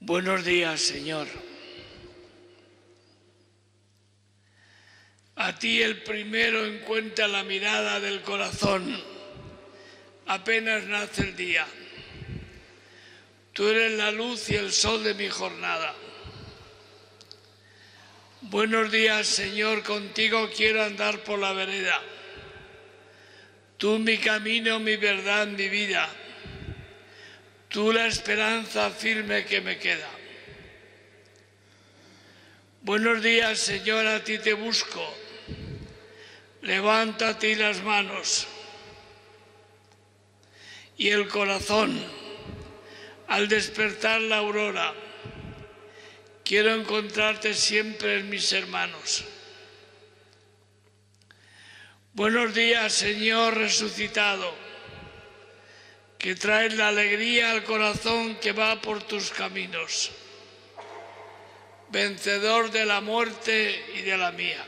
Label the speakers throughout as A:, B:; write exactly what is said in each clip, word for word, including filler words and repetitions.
A: Buenos días, Señor. A ti el primero encuentra la mirada del corazón, apenas nace el día. Tú eres la luz y el sol de mi jornada. Buenos días, Señor, contigo quiero andar por la vereda. Tú mi camino, mi verdad, mi vida. Tú la esperanza firme que me queda. Buenos días, Señor, a ti te busco. Levanto a ti las manos y el corazón al despertar la aurora. Quiero encontrarte siempre en mis hermanos. Buenos días, Señor resucitado, que traes la alegría al corazón que va por tus caminos, vencedor de la muerte y de la mía.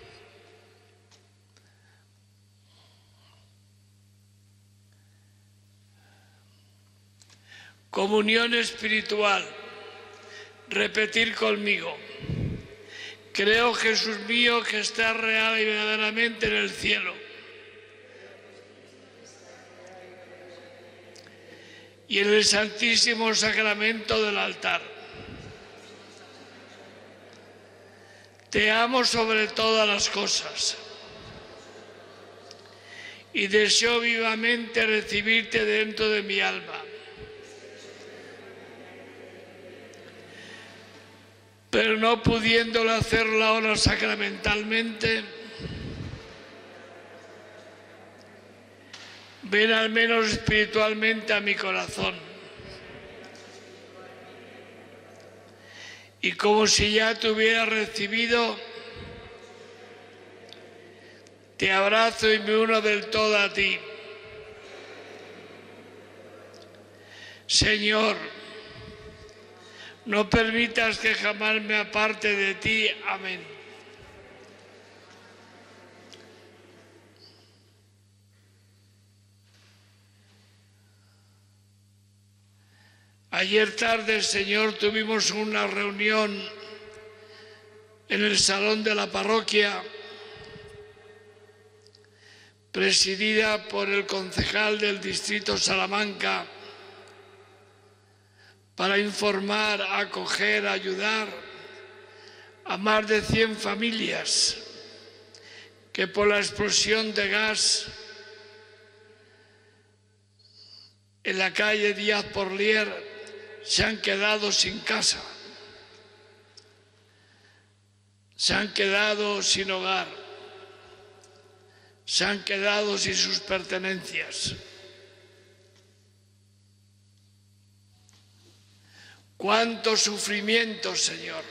A: Comunión espiritual. Repetir conmigo. Creo, Jesús mío, que estás real y verdaderamente en el cielo. Y en el santísimo sacramento del altar. Te amo sobre todas las cosas. Y deseo vivamente recibirte dentro de mi alma. Pero no pudiéndolo hacerlo ahora sacramentalmente, ven al menos espiritualmente a mi corazón. Y como si ya te hubiera recibido, te abrazo y me uno del todo a ti. Señor, no permitas que jamás me aparte de ti. Amén. Ayer tarde, Señor, tuvimos una reunión en el salón de la parroquia, presidida por el concejal del distrito Salamanca, para informar, acoger, ayudar a más de cien familias que por la explosión de gas en la calle Díaz Porlier se han quedado sin casa, se han quedado sin hogar, se han quedado sin sus pertenencias. Cuánto sufrimiento, Señor.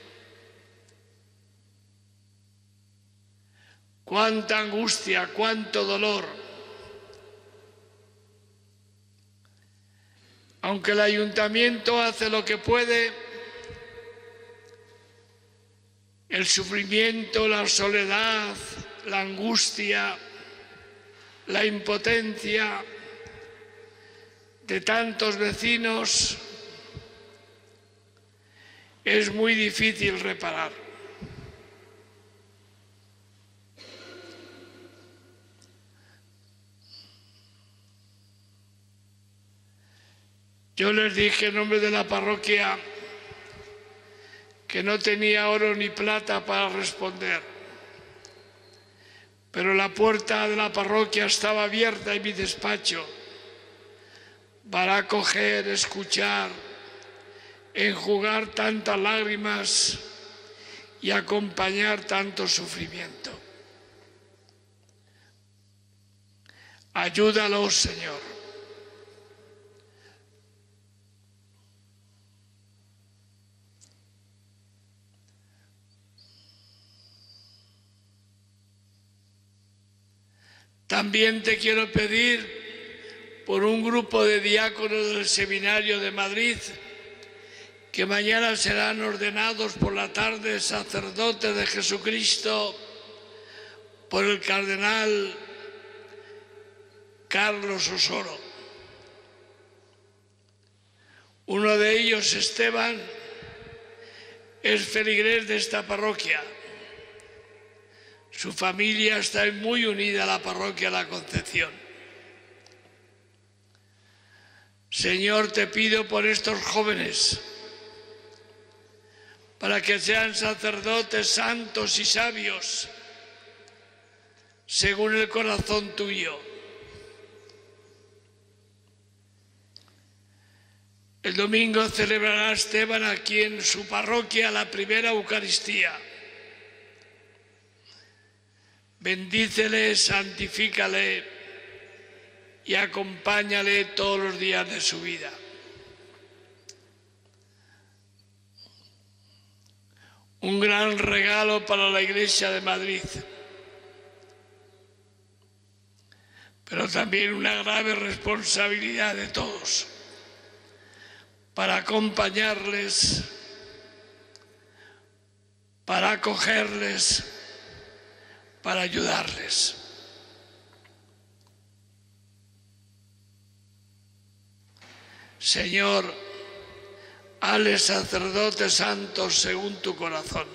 A: Cuánta angustia, cuánto dolor. Aunque el ayuntamiento hace lo que puede, el sufrimiento, la soledad, la angustia, la impotencia de tantos vecinos es muy difícil reparar. Yo les dije en nombre de la parroquia que no tenía oro ni plata para responder, pero la puerta de la parroquia estaba abierta en mi despacho para acoger, escuchar, enjugar tantas lágrimas y acompañar tanto sufrimiento. Ayúdalos, Señor. También te quiero pedir por un grupo de diáconos del Seminario de Madrid que mañana serán ordenados por la tarde sacerdotes de Jesucristo por el cardenal Carlos Osoro. Uno de ellos, Esteban, es feligrés de esta parroquia. Su familia está muy unida a la parroquia La Concepción. Señor, te pido por estos jóvenes, para que sean sacerdotes santos y sabios, según el corazón tuyo. El domingo celebrará Esteban aquí en su parroquia la primera Eucaristía. Bendícele, santifícale y acompáñale todos los días de su vida. Un gran regalo para la Iglesia de Madrid, pero también una grave responsabilidad de todos, para acompañarles, para acogerles, para ayudarles. Señor, hazles sacerdotes santos según tu corazón.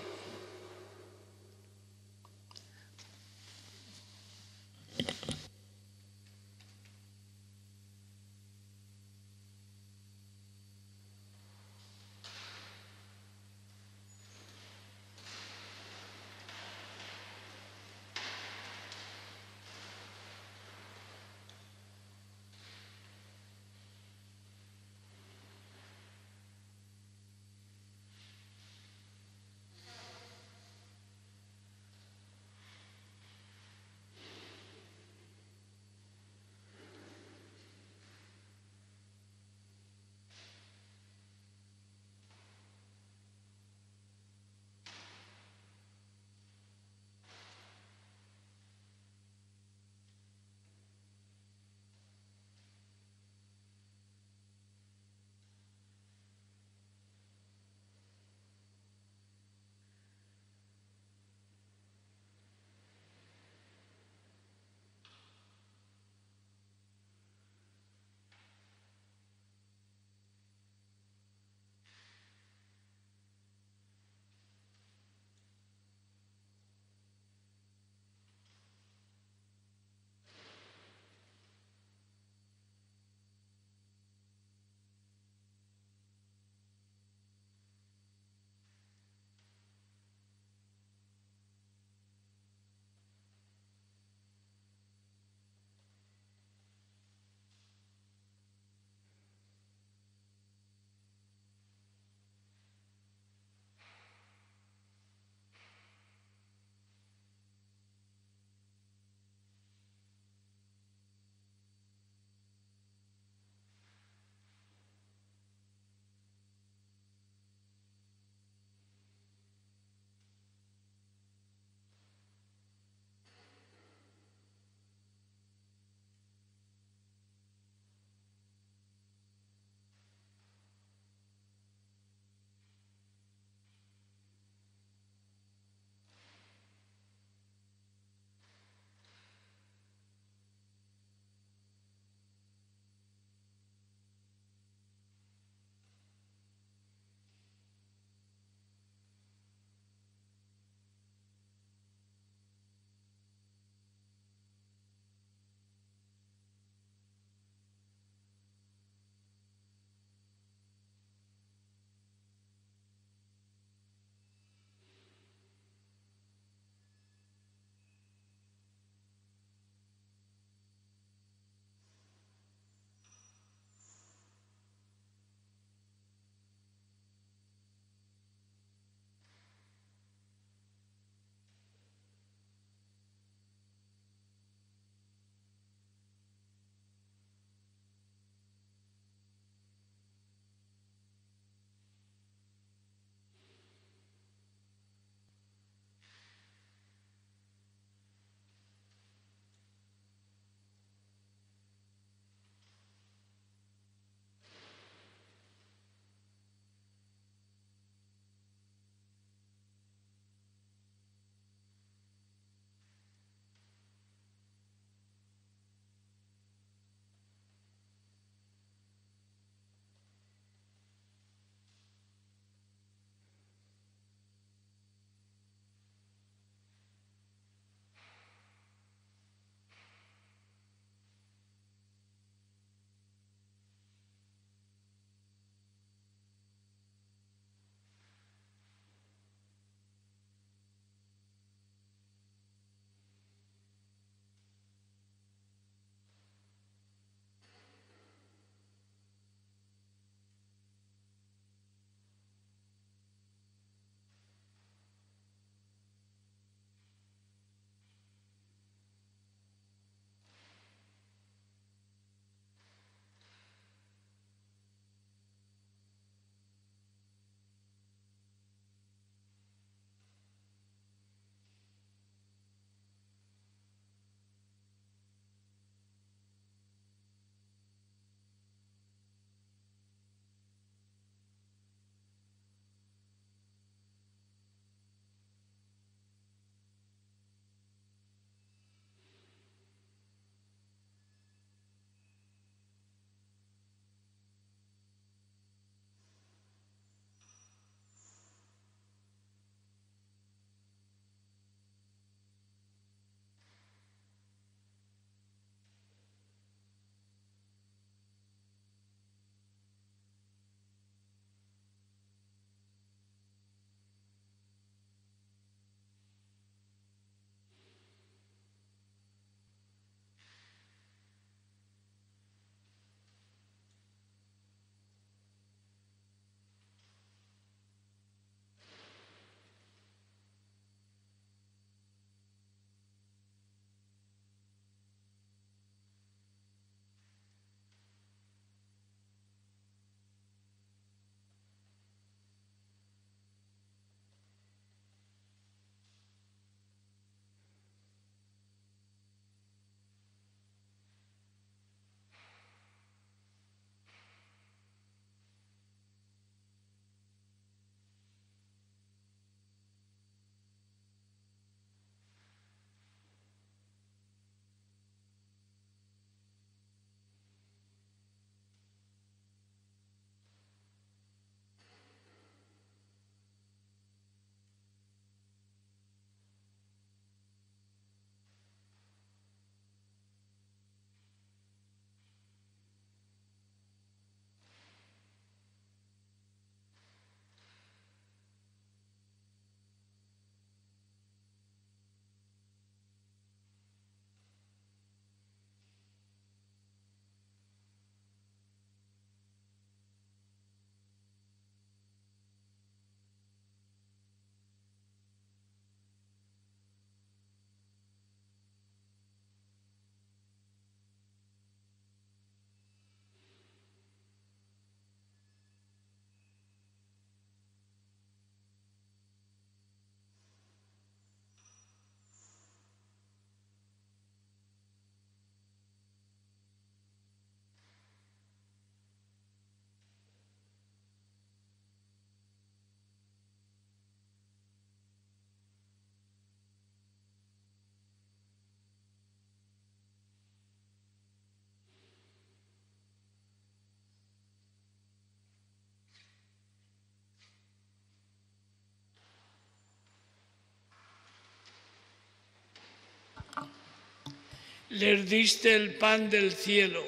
A: les diste el pan del cielo.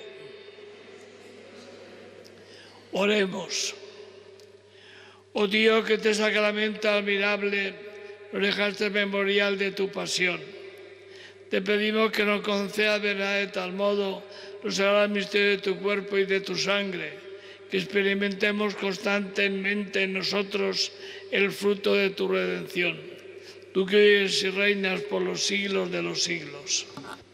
A: Oremos. Oh Dios, que este sacramento admirable nos dejaste memorial de tu pasión. Te pedimos que nos conceda verdad de tal modo los sagrados misterios de tu cuerpo y de tu sangre, que experimentemos constantemente en nosotros el fruto de tu redención. Tú que vives y reinas por los siglos de los siglos.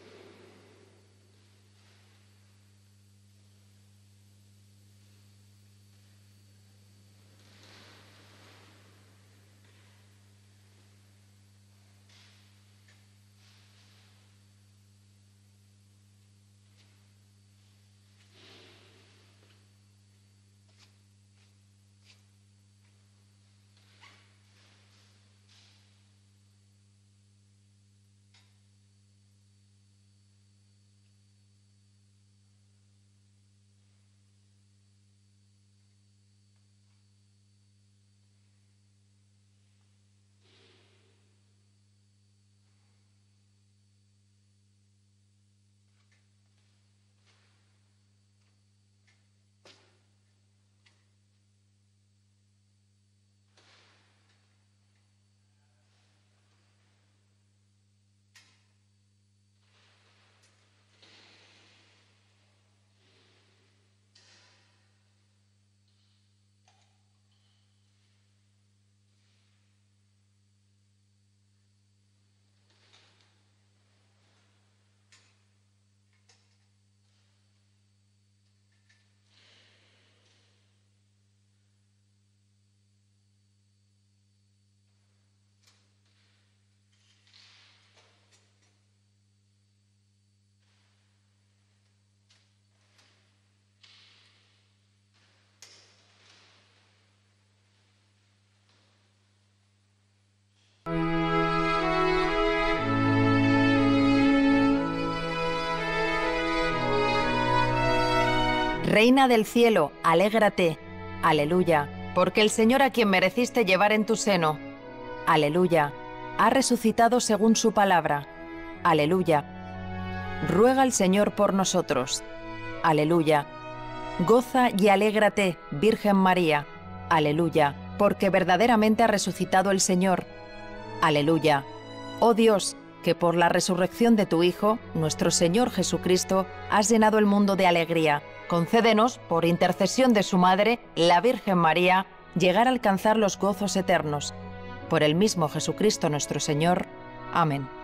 B: Reina del cielo, alégrate, aleluya, porque el Señor a quien mereciste llevar en tu seno, aleluya, ha resucitado según su palabra, aleluya. Ruega al Señor por nosotros, aleluya. Goza y alégrate, Virgen María, aleluya, porque verdaderamente ha resucitado el Señor, aleluya. Oh Dios, que por la resurrección de tu Hijo, nuestro Señor Jesucristo, has llenado el mundo de alegría. Concédenos, por intercesión de su Madre, la Virgen María, llegar a alcanzar los gozos eternos. Por el mismo Jesucristo nuestro Señor. Amén.